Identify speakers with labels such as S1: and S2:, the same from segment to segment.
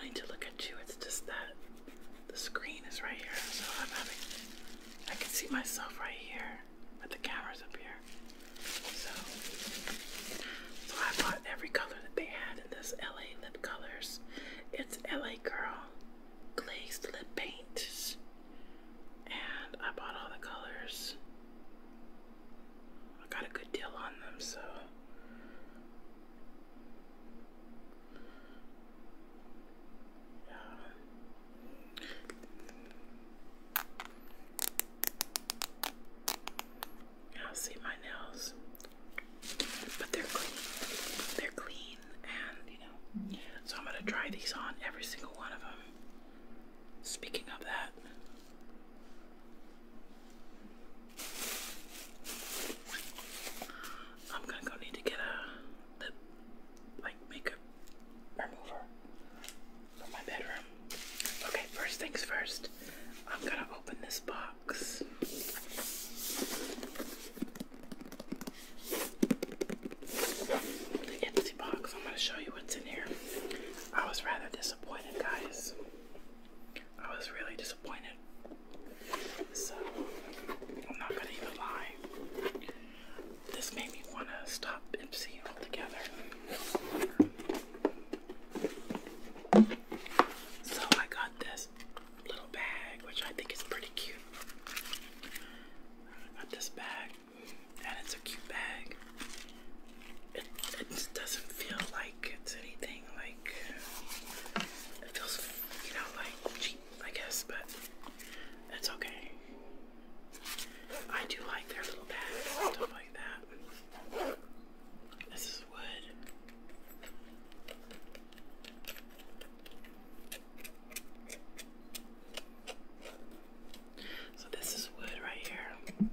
S1: wanting to look at you. It's just that the screen is right here, so I can see myself right here, but the camera's up here. So I bought every color that they had in this L.A. lip colors. It's L.A.Girl glazed lip paint, and I bought all the colors. I got a good deal on them, so. See my nails, but they're clean, and so I'm gonna try these on, every single one of them. Speaking of that, I'm gonna need to get a lip, makeup remover for my bedroom. Okay, first things first, I'm gonna open this box. Ipsy box. I'm going to show you what's in here. I was rather disappointed, guys. I was really disappointed. So, I'm not going to even lie. This made me want to stop Ipsy altogether. So, I got this little bag, which I think is pretty cute. I got this bag, and it's a cute bag. It just doesn't feel like it's anything like, it feels, like cheap, I guess, but it's okay. I do like their little bags and stuff like that. This is wood. So this is wood right here.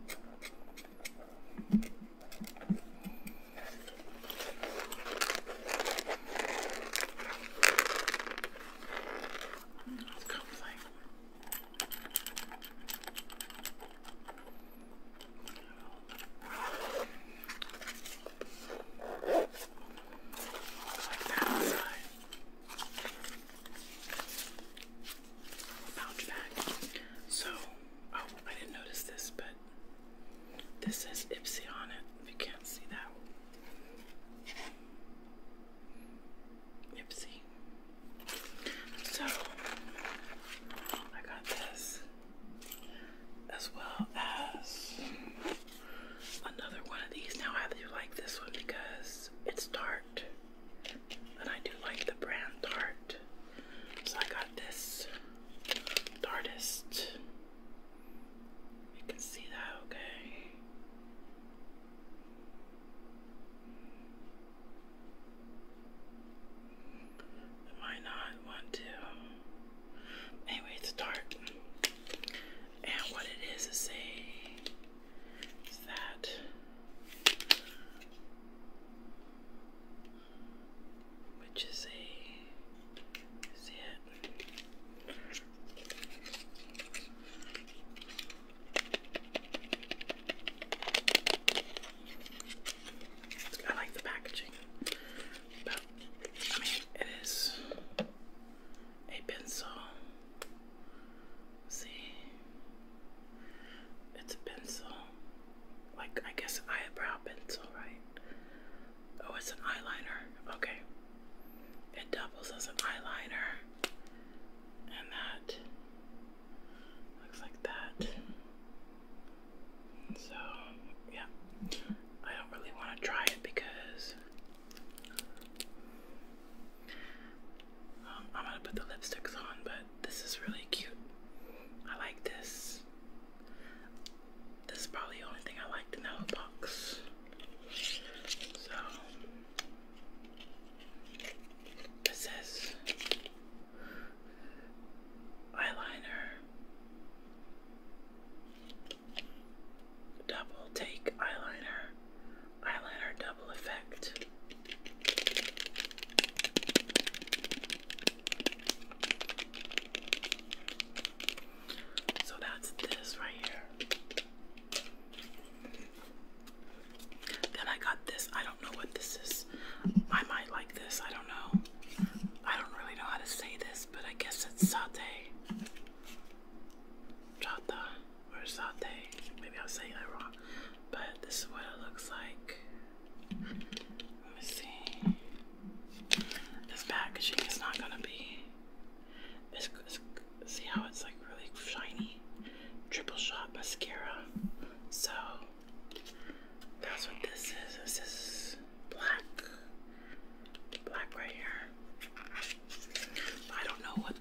S1: This says Ipsy on it, if you can't see that. Ipsy. So, I got this, as well as another one of these. Now, I do like this one because it's Tarte, and I do like the brand Tarte. So I got this Tartist. You can see that, okay? Anyway, it's Tarte, and what it is that which is see it? I like the packaging, but I mean, it is a pencil. See, it's a pencil, like I guess eyebrow pencil, right? Oh, it's an eyeliner. Okay, it doubles as an eyeliner, and that looks like that. So yeah, I don't really want to try it because I'm gonna put the lipsticks on, but this is really cute. I like this. This is probably the only thing I liked in that whole box. So, it says eyeliner, double take eyeliner, eyeliner double effect.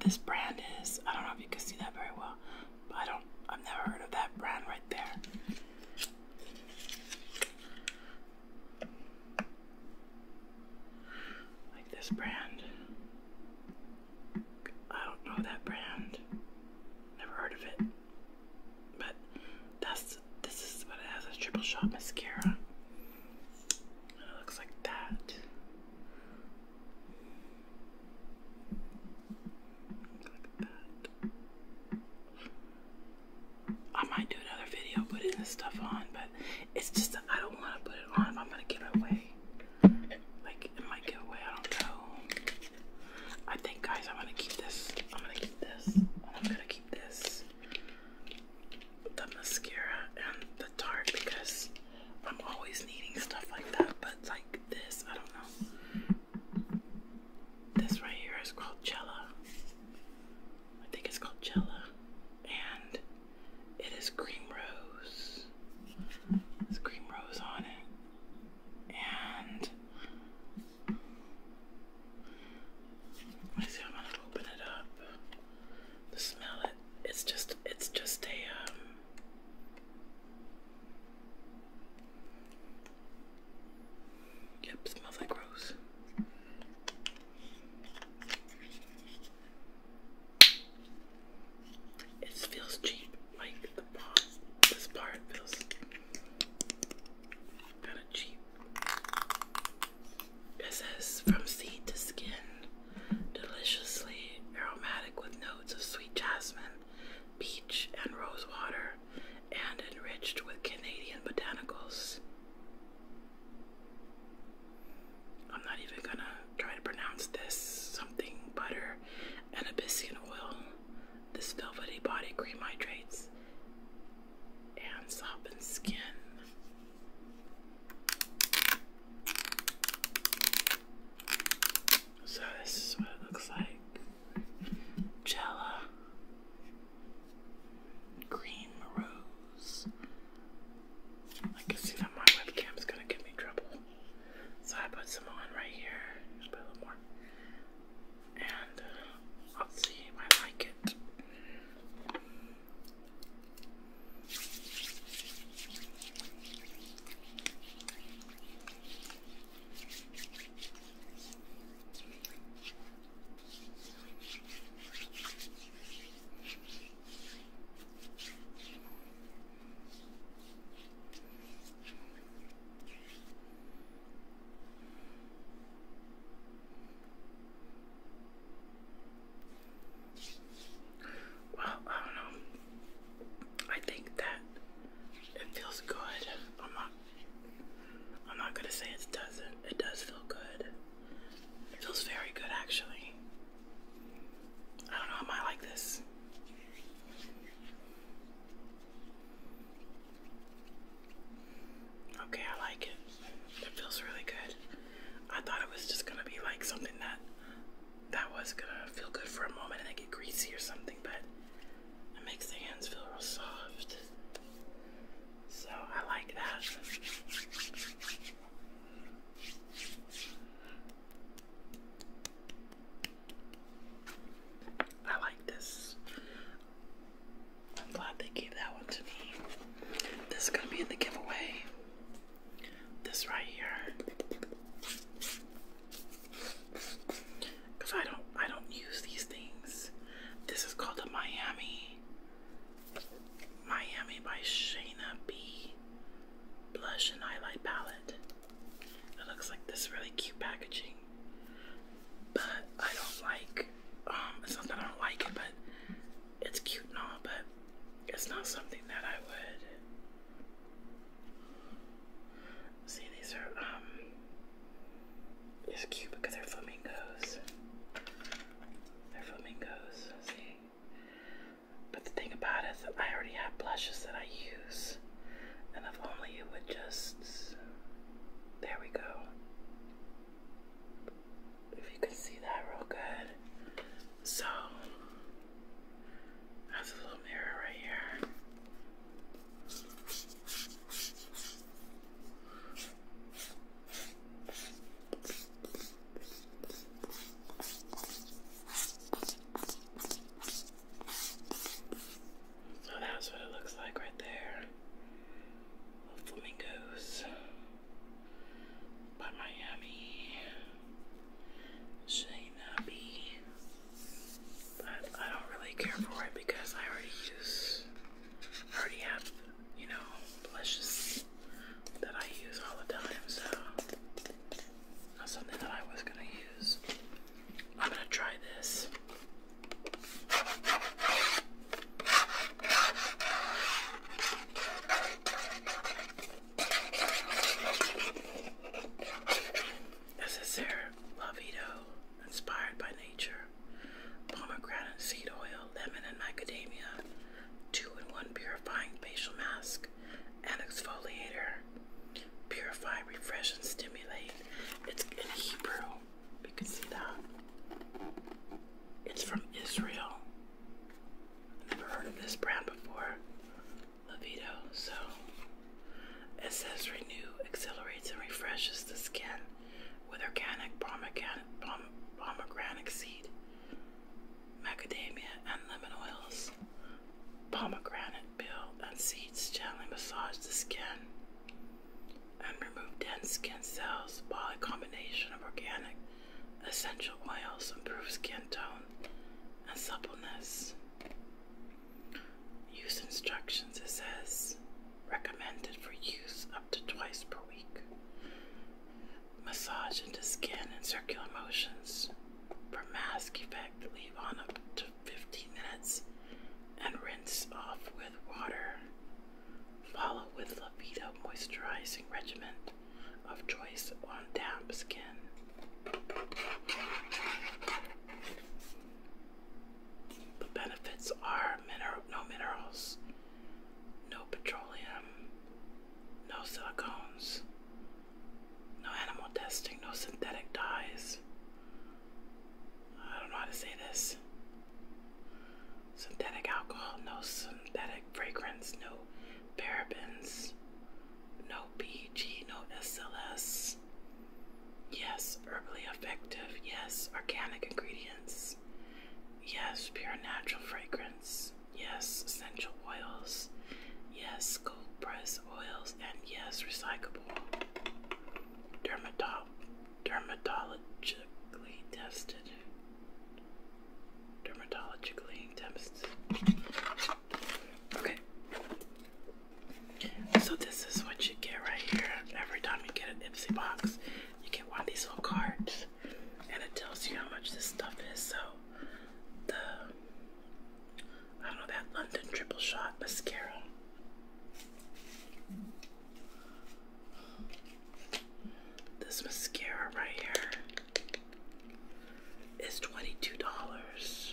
S1: this brand is. I don't know if you can see that very well, but I've never heard of that brand right there. Like this brand. I don't know that brand. Never heard of it. But this is what it has, a triple shot mascara. And it looks like that. I might do another video putting this stuff on, but it's just that I don't want to put it on if I'm going to give it away. Like, it might give away, I don't know. I think, guys, I'm going to keep this. I'm going to keep this. And I'm going to keep this. The mascara and the Tarte, because I'm always needing stuff like that. But like this, I don't know. This right here is called Jella. I think it's called Jella. And it is cream rose. There's cream rose on it. And let me see, I'm gonna open it up to smell it. It's just a yep, smells like rose. It feels cheap, like this part feels kind of cheap. It says from seed to skin, deliciously aromatic with notes of sweet jasmine, peach, and rose water, and enriched with Canadian botanicals. I'm not even gonna try to pronounce this. Something butter and Abyssinian oil. This velvety body cream hydrates and softens skin. So this is what it looks like. Jella. Cream rose. I can see that my webcam is gonna give me trouble. So I put some on right here. Put a little more. And I'll see if I like it. Gonna feel good for a moment and then get greasy or something, but it makes the hands feel real soft. So I like that. I like this. I'm glad they gave that one to me. This is gonna be in the giveaway. This right here. I don't use these things. This is called a Miami by Shayna B blush and highlight palette. and lemon oils. Pomegranate peel and seeds gently massage the skin and remove dense skin cells, while a combination of organic essential oils improves skin tone and suppleness. Use instructions, it says, recommended for use up to twice per week. Massage into skin in circular motions. For mask effect, leave on up to 15 minutes and rinse off with water. Follow with Libido moisturizing regimen of choice on damp skin. The benefits are no minerals, no petroleum, no silicones, no animal testing, no synthetic dyes. I don't know how to say this. Synthetic alcohol, no synthetic fragrance, no parabens, no PG, no SLS. Yes, herbally effective. Yes, organic ingredients. Yes, pure natural fragrance. Yes, essential oils. Yes, cold press oils. And yes, recyclable. Dermatologically tested. Okay. So this is what you get right here. Every time you get an Ipsy box, you get one of these little cards. And it tells you how much this stuff is. So I don't know, that London triple shot mascara. This mascara right here is $22.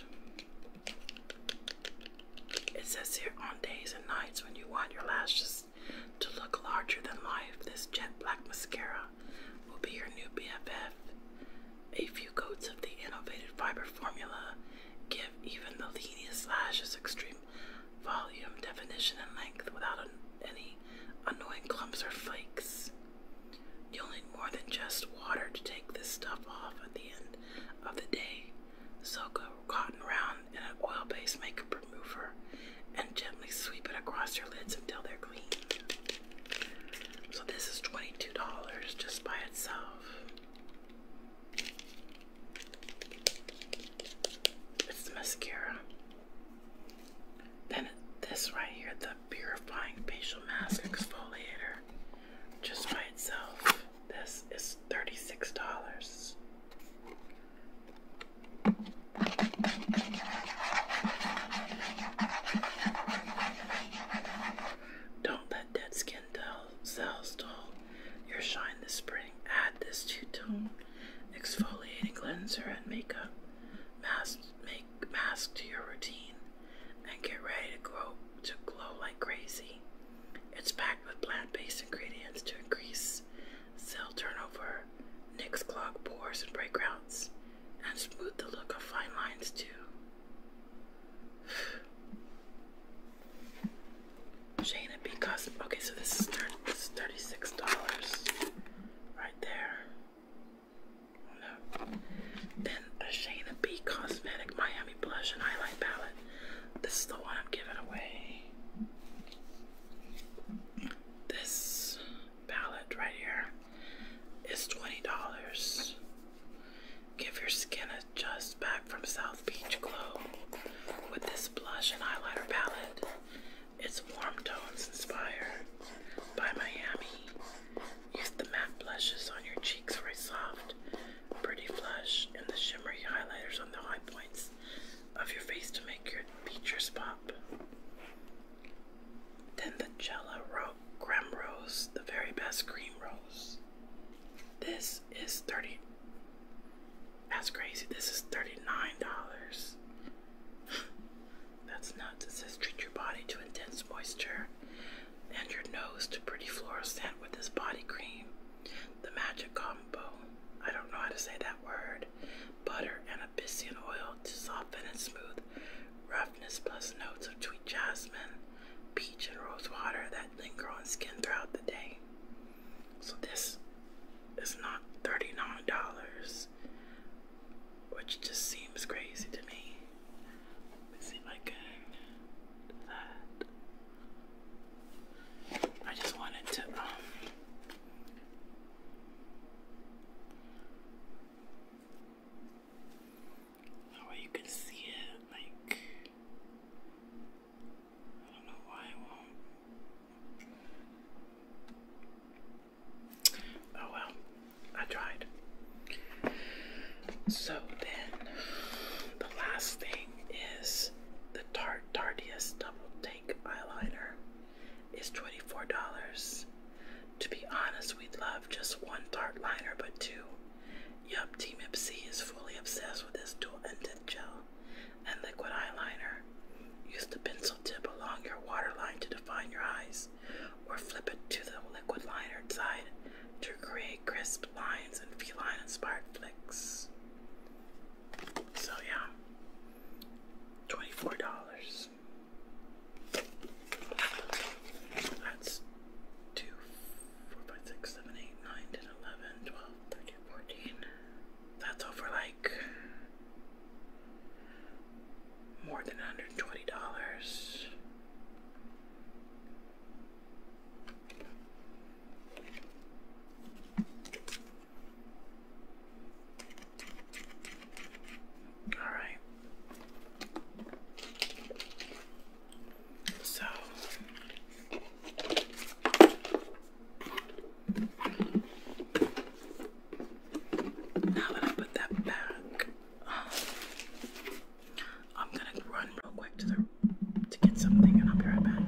S1: It says here, on days and nights when you want your lashes to look larger than life, this jet black mascara will be your new BFF. A few coats of the innovative fiber formula give even the leanest lashes extreme volume, definition, and length without any annoying clumps or flakes. You'll need more than just water to take this stuff off at the end of the day. Soak a cotton round in an oil-based makeup remover and gently sweep it across your lids until they're clean. So this is $22 just by itself. It's the mascara. Then this right here, the purifying facial mask exfoliator, just by itself. This is $36. Don't let dead skin cells dull your shine this spring. Add this two-tone exfoliating cleanser and makeup mask to your routine and get ready to glow like crazy. It's packed with plant-based ingredients to increase cell turnover, nix clog pores and breakouts, and smooth the look of fine lines too. Shayna B. Cosmetics. Okay, so this is $36 right there. Oh no. Then a Shayna B. Cosmetic Miami Blush and Highlight Palette. This is the one I'm giving away. This palette right here is $20. Give your skin a just back from South Beach glow with this blush and highlighter palette. It's warm tones inspired by Miami. Use the matte blushes on your cheeks for a soft, pretty flush, and the shimmery highlighters on the high points of your face to make your features pop. Then the Jella Creme Rose, the very best cream rose. This is that's crazy. This is $39. That's nuts. It says treat your body to intense moisture and your nose to pretty floral scent with this body cream. The magic combo. I don't know how to say that word. Butter and abyssinian oil to soften and smooth roughness, plus notes of sweet jasmine, peach, and rose water that linger on skin throughout the day. So this is not $39, which just seems crazy to me. Let's see. last thing is the Tarteist Double Take Eyeliner. Is $24. To be honest, we'd love just one Tarte liner, but two. Yup, Team Ipsy is fully obsessed with this dual-ended gel and liquid eyeliner. Use the pencil tip along your waterline to define your eyes, or flip it to the liquid liner side to create crisp lines and feline-inspired flicks. So yeah, $24. That's 2, 4, 5, 6, 7, 8, 9, 10, 11, 12, 13, 14. That's over like more than $120. All right. So now that I put that back, I'm gonna run real quick to get something, and I'll be right back.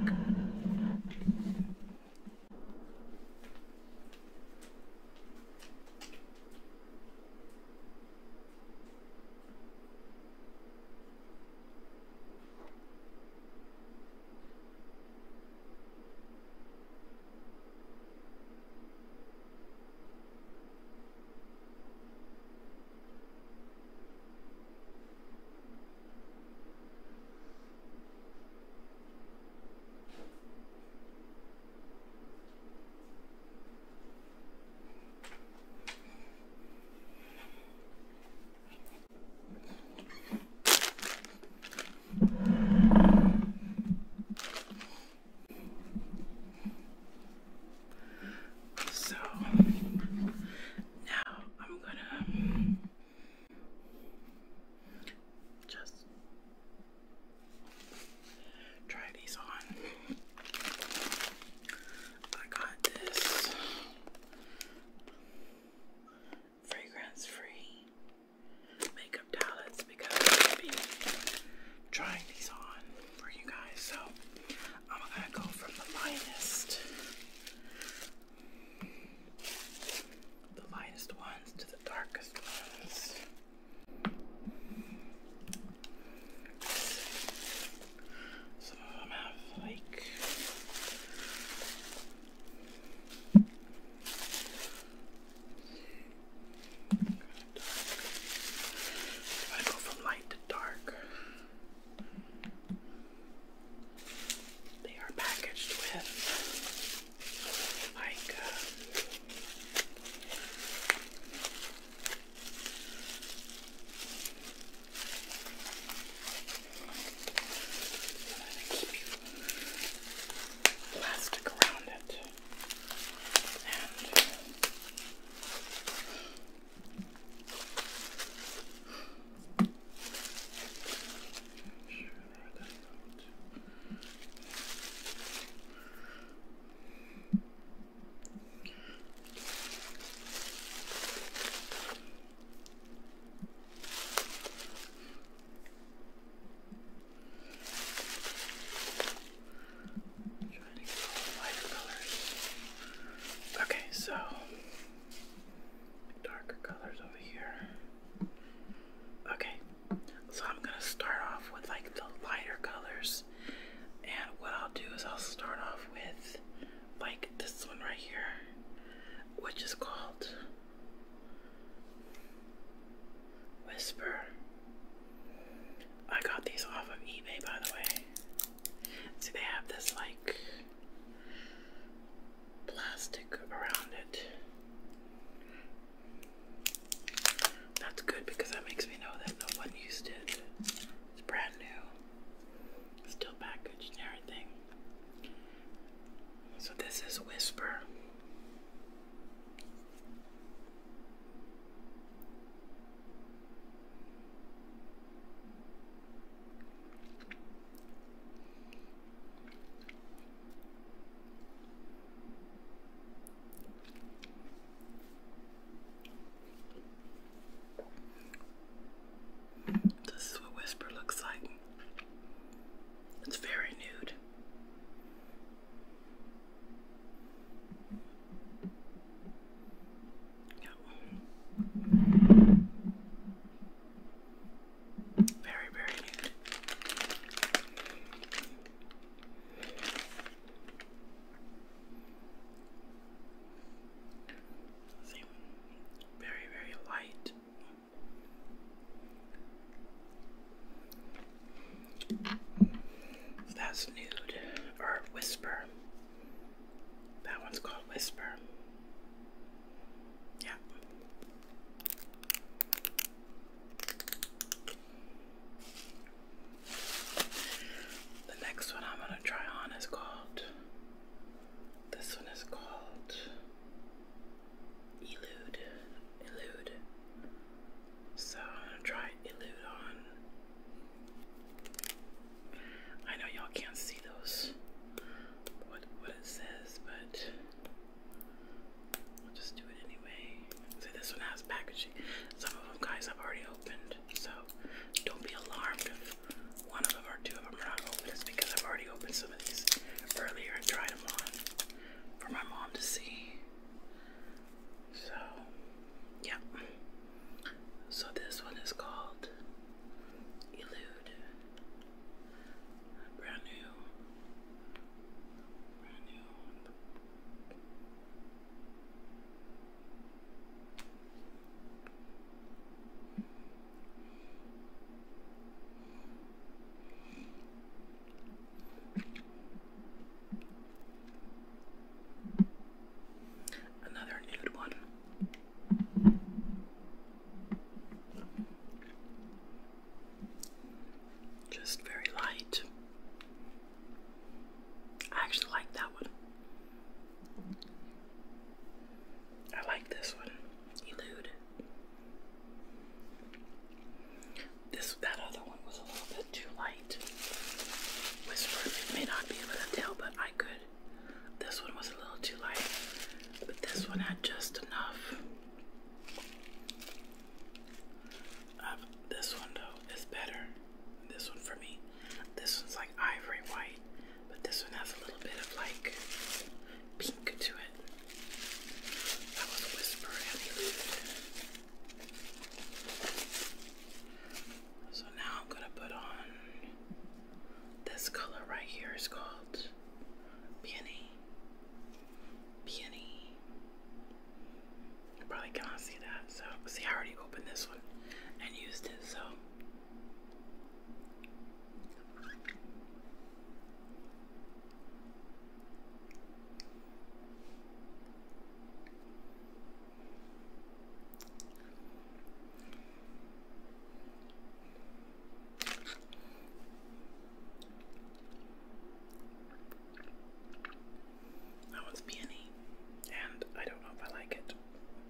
S1: Whisper has Nude or Whisper. That one's called Whisper. Yeah. The next one I'm gonna try on is called, this one is called Elude. Elude. So I'm gonna try Elude on. I know y'all can't see those, what it says, but I'll just do it anyway. So this one has packaging. Some of them, guys, I've already opened, so don't be alarmed if one of them or two of them are not open. It's because I've already opened some of these earlier and tried them on for my mom to see. So, yeah. So this one is called Elude. Brand new. Brand new. Another nude one. Just very light. I actually like that one. I like this one. Elude. That other one was a little bit too light. Whisper, you may not be able to tell, but I could. This one was a little too light, but this one had just enough. This one though is better. This one for me. This one's like ivory white, but this one has a little bit of like pink to it. That was Whisper and Elude. So now I'm gonna put on this color right here. Is called Peony. Peony. You probably cannot see that. So see, I already opened this one and used it. So that one's Peony, and I don't know if I like it.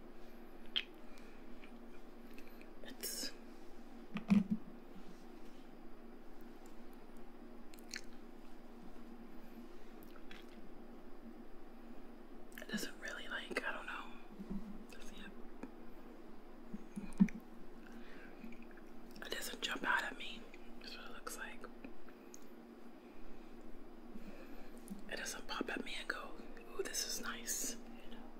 S1: It's it doesn't really like, I don't know. It doesn't jump out at me. That's what it looks like. It doesn't pop at me and go, ooh, this is nice. You know.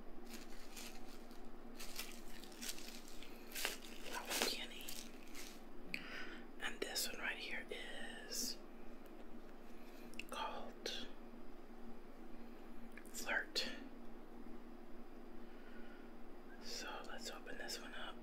S1: That one's Peony. And this one right here is called Flirt. So let's open this one up.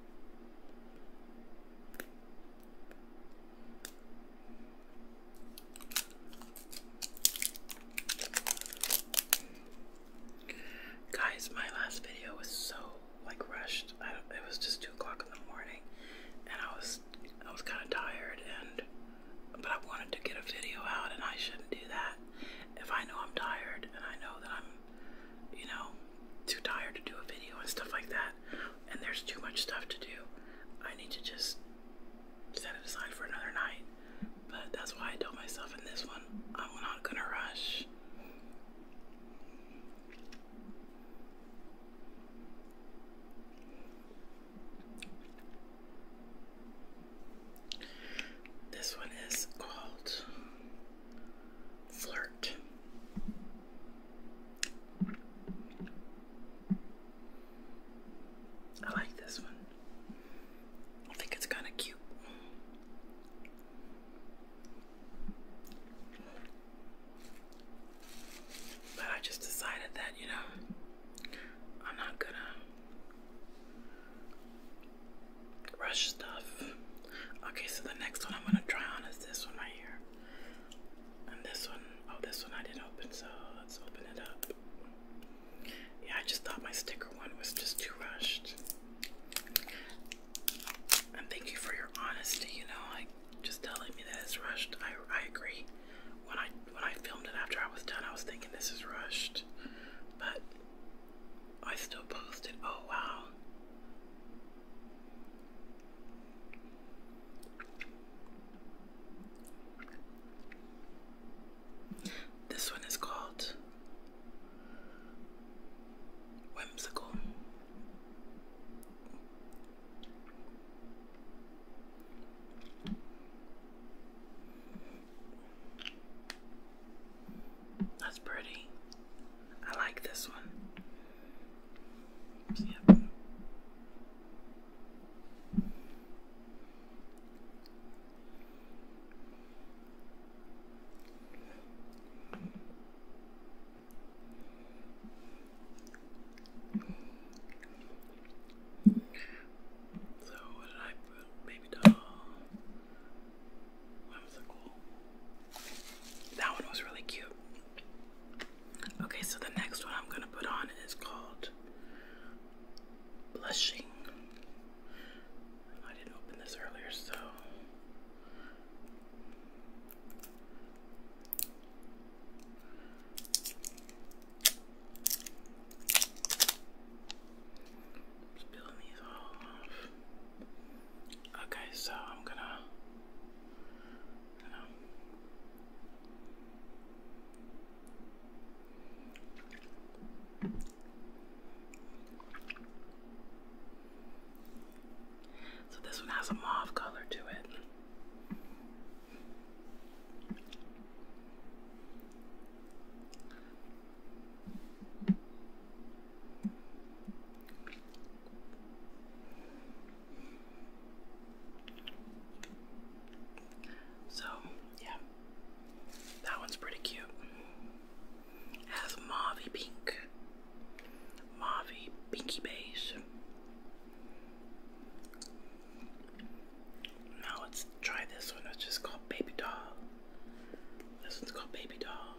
S1: Guys, my last video was so like rushed. It was just 2 o'clock in the morning, and I was kind of tired, but I wanted to get a video out, and I shouldn't do that if I know I'm tired and I know that I'm, you know, too tired to do a video and stuff like that, and there's too much stuff to do. I need to just set it aside for another night. But that's why I told myself in this one, I'm not gonna rush. This one is called Flirt. I like this one. I think it's kind of cute. my sticker one was just too rushed. And thank you for your honesty, you know, like just telling me that it's rushed. I agree. When I filmed it after I was done, I was thinking this is rushed. But I still posted. Oh wow. This one is called Whimsical. That's pretty. I like this one. Yep. So what did I put? Baby doll. Whimsical. That one was really cute. Okay, so the next one I'm gonna put on is called Blushing. I didn't open this earlier, so just peeling these all off. Okay, so I'm gonna, so this one has a mauve color to it. So, yeah, that one's pretty cute. It has mauvey pink, mauvey pinky beige. Now let's try this one, which is called Baby Doll. This one's called Baby Doll.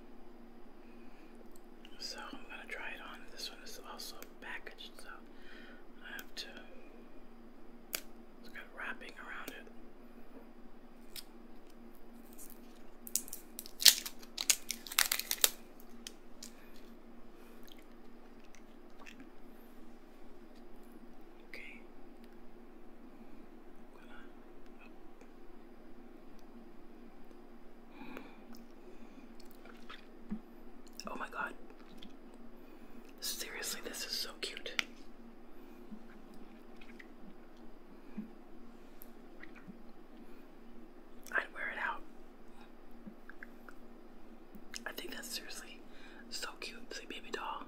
S1: So I'm gonna try it on. This one is also packaged, so I have to, it's got wrapping around it. Okay. Oh my god. Seriously, this is so cute. I'd wear it out. I think that's seriously so cute. See, baby doll.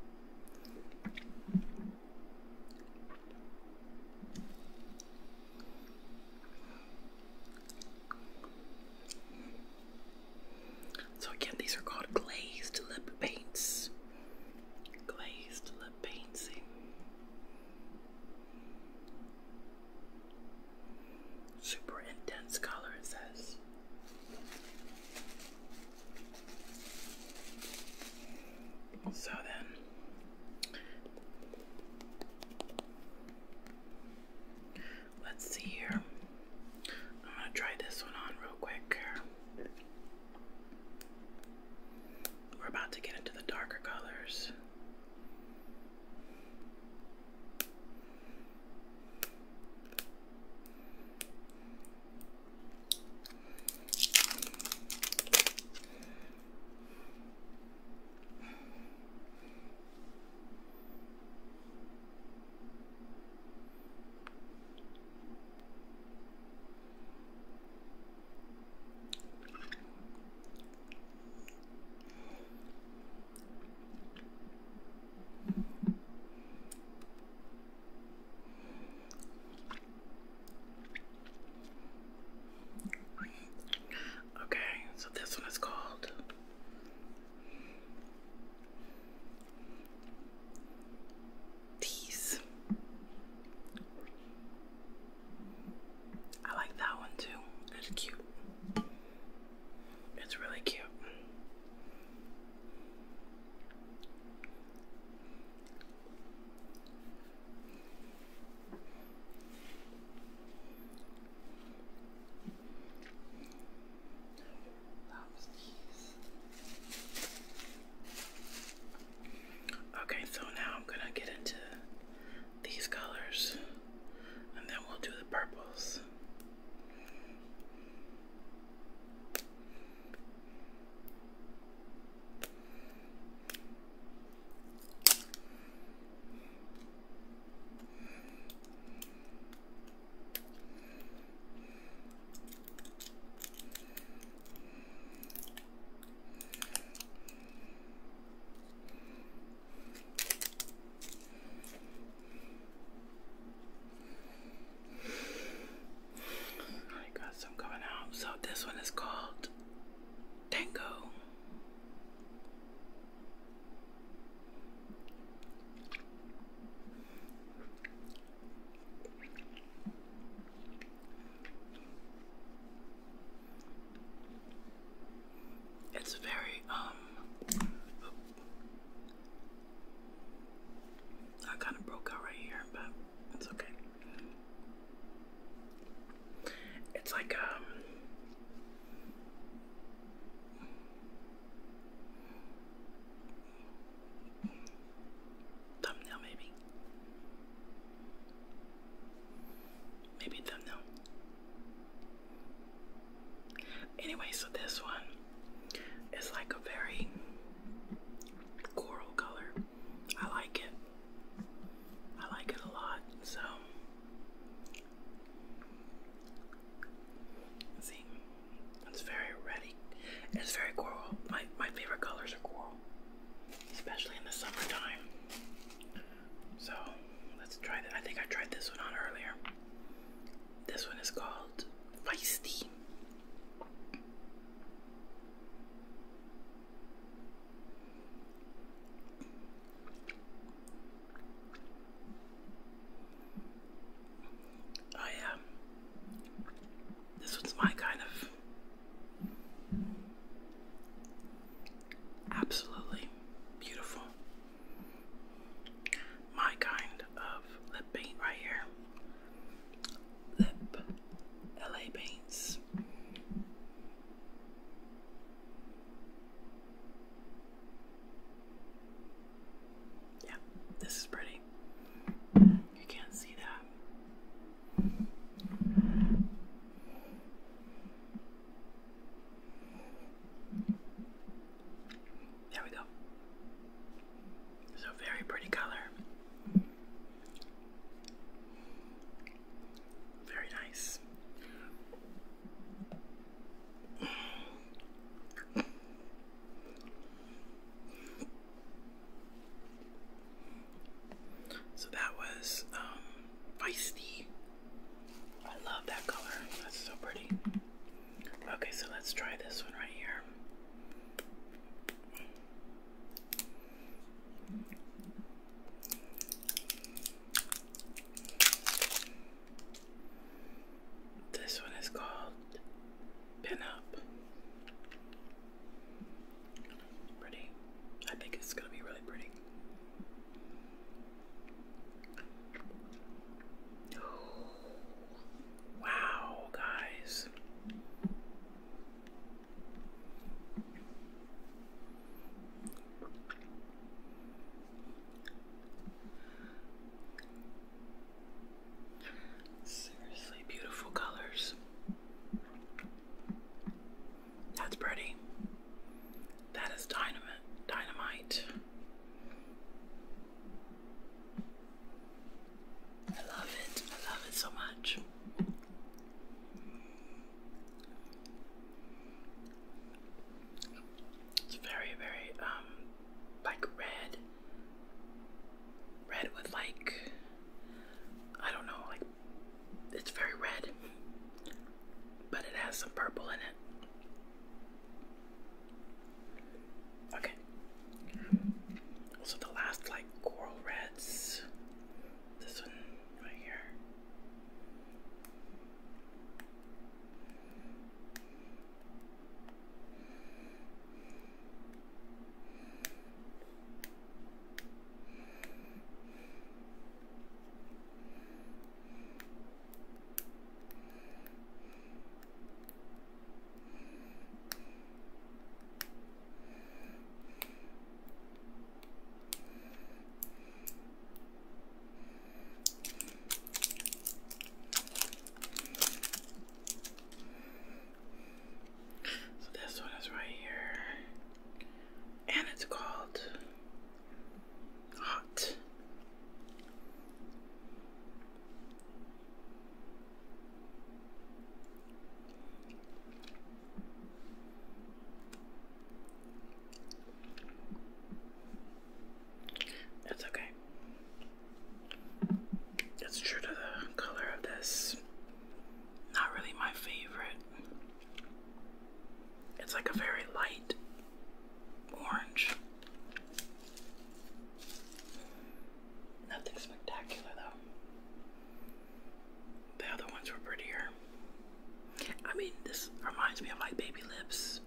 S1: So again, these are called glazed lip paints. Glazed lip paints. Super intense color, it says. So then, let's see here. I'm gonna try this one on real quick. We're about to get into the darker colors. Okay, so this one is called Tease. I like that one too. It's cute. It's really cute. So this one is called Tango. It's very, I kind of broke out right here, but it's okay. It's like, thumbnail maybe. Maybe thumbnail. Anyway, so this one is like a very coral color. I like it. I like it a lot. So, see, it's very ready. It's very coral. My favorite colors are coral, especially in the summertime. So let's try that. I think I tried this one on earlier. This one is called Feisty. Oh yeah, this one's my kind of absolutely beautiful. My kind of lip paint right here. Lip L.A. paints. Yeah, this is pretty. You can't see that. There we go. So very pretty color. Very nice. So that was Feisty. I love that color. That's so pretty. Okay, so let's try this one right here. This one is called Pin Up. Pretty. I think it's gonna be really pretty. Wow, guys. Seriously beautiful colors. That's pretty. That is dynamite. I love it. I love it so much. It's very, very, like red with like, I don't know, like, it's very red, but it has some purple in it. Okay. So the last, like, coral reds, this one right here. it's like a very light orange. Nothing spectacular though. The other ones were prettier. I mean, this reminds me of like baby lips.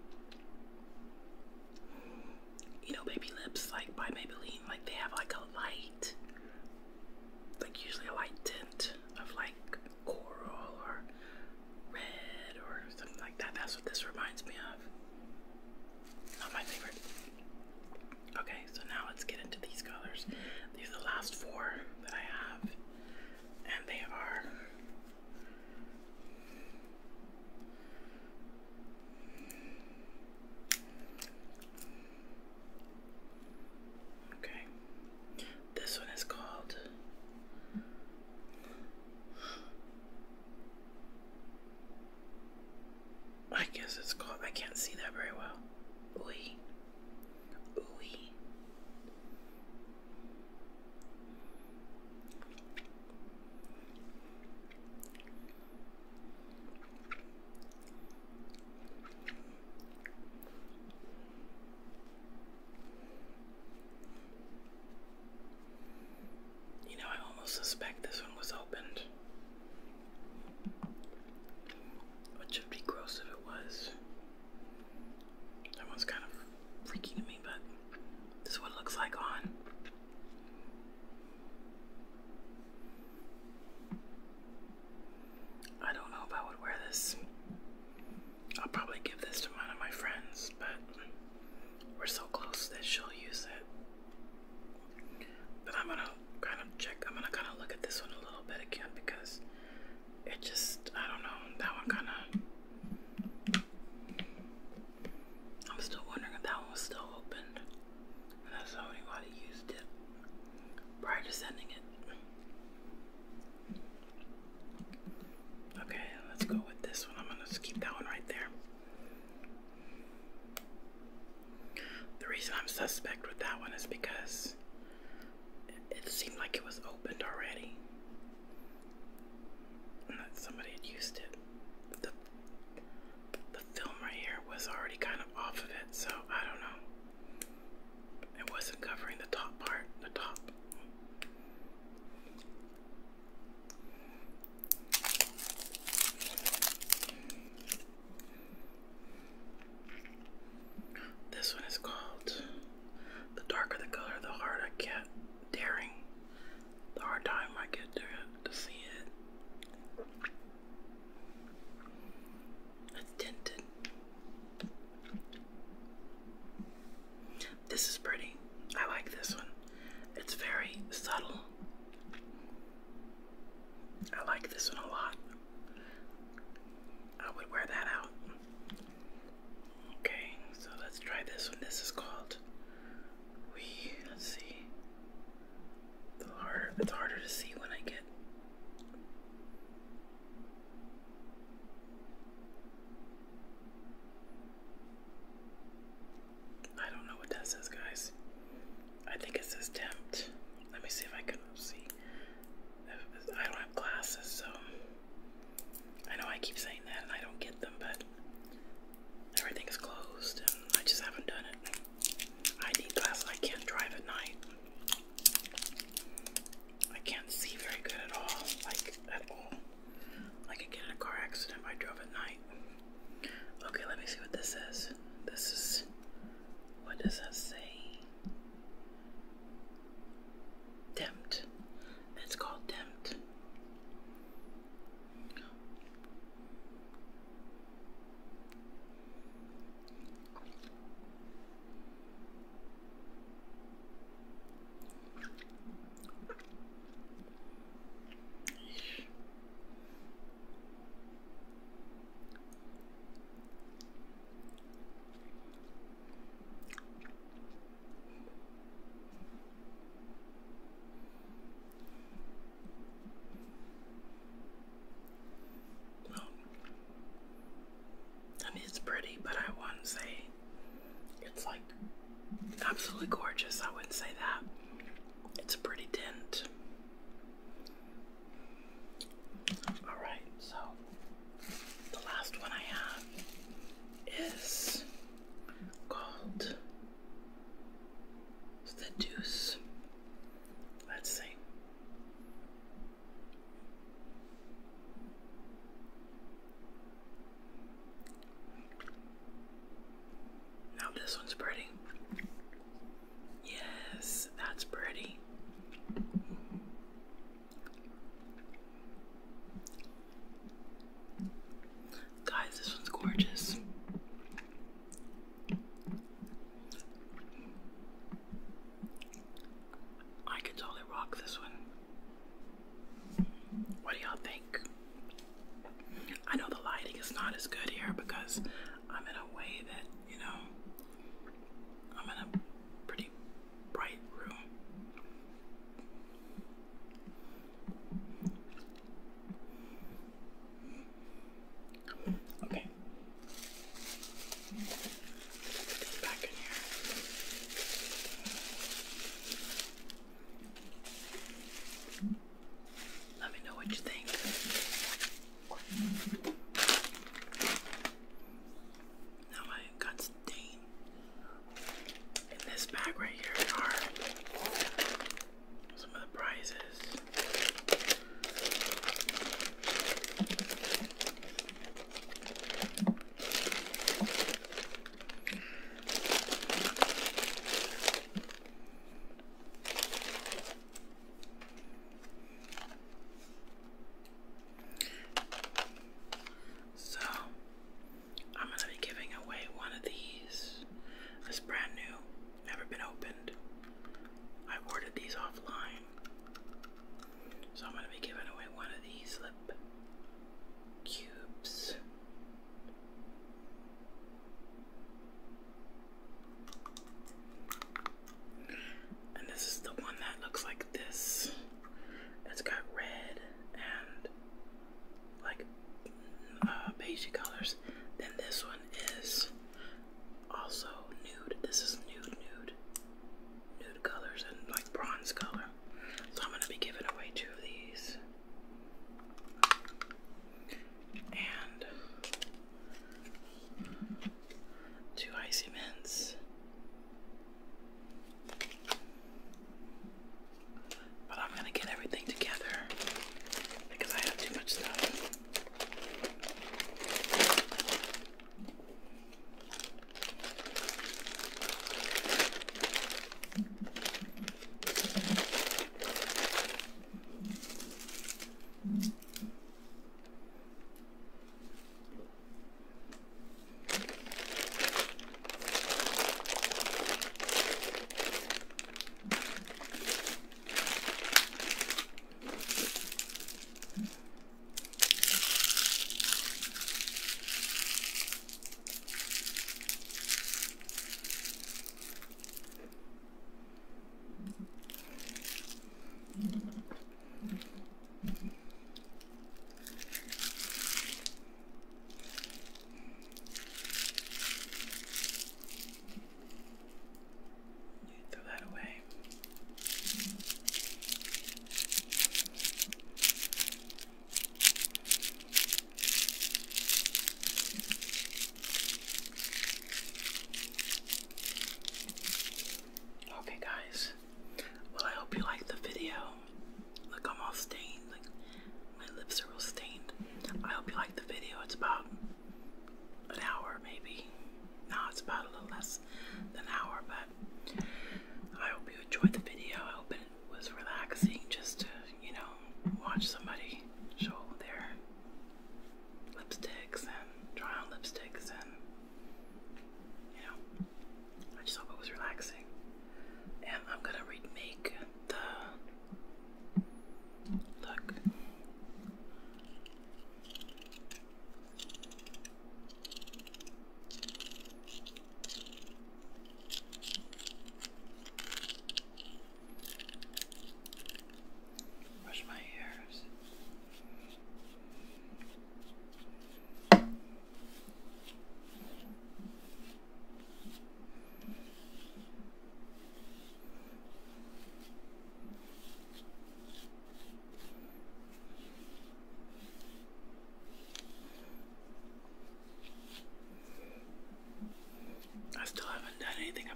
S1: You know, baby lips like by Maybelline, like they have like a light, like usually a light tint of like coral or red or something like that. That's what this reminds me of. Not my favorite. Okay, so now let's get into these colors. These are the last four that I have, and they are okay. This one is called I guess it's called, I can't see that very well. Ooey. Ooey. You know, I almost suspect this one was opened. Which would be gross if it was. That one's kind of freaky to me, but this is what it looks like on. I don't know if I would wear this. I'll probably give this to one of my friends, but we're so close that she'll use it. But I'm gonna kind of check, I'm gonna kind of look at this one a little bit again because it just, I don't know, that one kind of, I'm still wondering if that one was still opened and that's how anybody used it prior to sending it. Okay, let's go with this one. I'm gonna just keep that one right there. The reason I'm suspect with that one is because it seemed like it was opened already. And that somebody had used it. The film right here was already kind of off of it, so I don't know. It wasn't covering the top part, the top. This one is called, the darker the color, the harder I get daring. The hard time I get to see it. It's tinted. This is pretty. I like this one. It's very subtle. I like this one a lot. I would wear that out. Okay, so let's try this one. This is called, let's see. It's harder to see when I get. I don't know what that says, guys. I think it says tempt. Let me see if I can see. I don't have glasses, so I know I keep saying that and I don't get them, but everything is closed and I just haven't done it. I need glasses. I can't drive at night. I can't see very good at all, like at all. I could get in a car accident if I drove at night. Okay, let me see what this says. This is, what does that say? Tempt. It's called tempt. Pretty, but I wouldn't say it's like absolutely gorgeous. I wouldn't say that. It's a pretty tint. Alright, so the last one I have is called the Deuce. Let's see. Now this one's pretty. Yes, that's pretty. Guys, this one's gorgeous. I could totally rock this one. What do y'all think? I know the lighting is not as good here because I'm in a way that, you know, I'm in a pretty bright room. Okay. Put these back in here. Let me know what you think.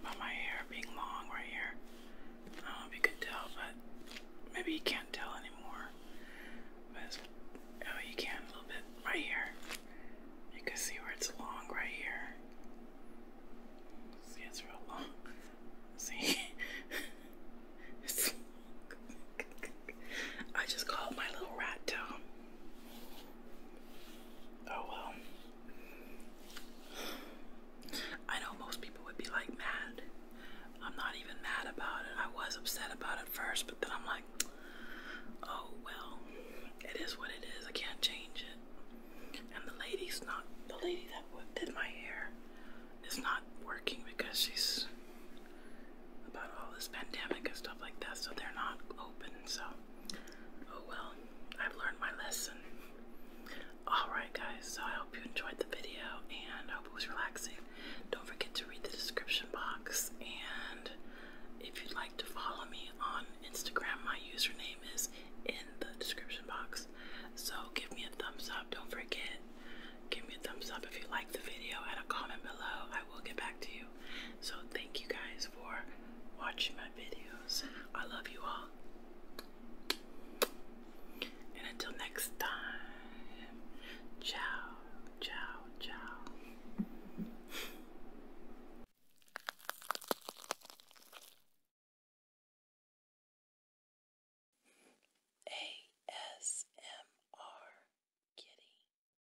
S1: about my hair being long right here. I don't know if you can tell, but maybe you can't tell anymore. But oh, you can a little bit right here. You can see where it's long right here. See, it's real long. See? It's I just call it my little rat tail. Oh well. I know most people would be like mad. I'm not even mad about it. I was upset about it first, but then I'm like, oh well, it is what it is. I can't change it. And the lady that did my hair is not working because she's about all this pandemic and stuff like that, so they're not open. So oh well, I've learned my lesson. Alright guys, so I hope you enjoyed the video and I hope it was relaxing. Don't forget to read the description box, and if you'd like to follow me on Instagram, my username is in the description box. So give me a thumbs up, don't forget. Give me a thumbs up if you like the video and a comment below. I will get back to you. So thank you guys for watching my videos. I love you all.